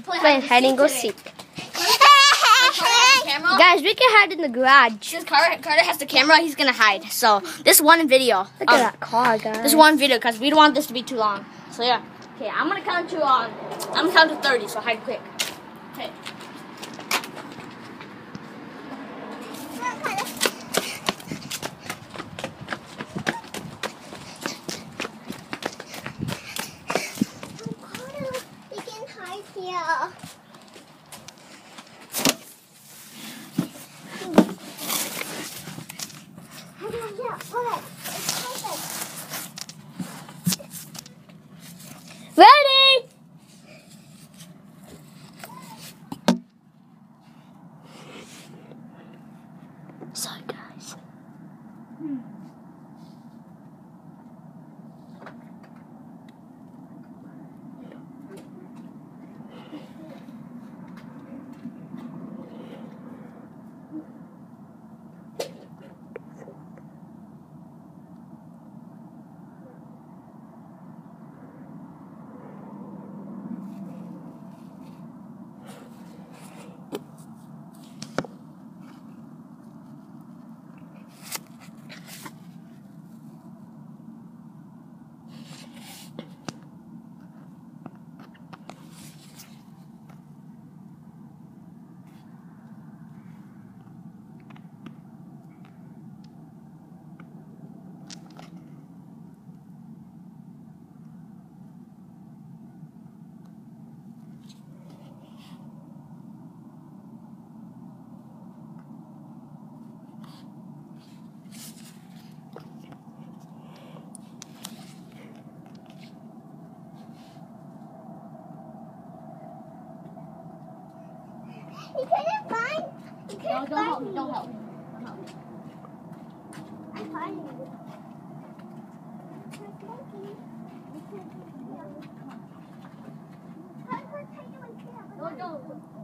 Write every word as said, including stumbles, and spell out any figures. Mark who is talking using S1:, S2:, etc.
S1: playing hide and go seek. Guys, we can hide in the garage.
S2: Since Carter, Carter has the camera, he's gonna hide. So this one video.
S1: Look
S2: um,
S1: at that car, guys.
S2: This one video because we don't want this to be too long. So yeah. Okay, I'm gonna count to on. I'm gonna count to thirty. So hide quick. Okay.
S3: We can hide here.
S1: Ready? Sorry, guys.
S3: You couldn't find. You couldn't
S2: No, don't
S3: find
S2: help me.
S3: me.
S2: Don't help me. Don't help me.
S3: I'm finding you.
S2: No, no.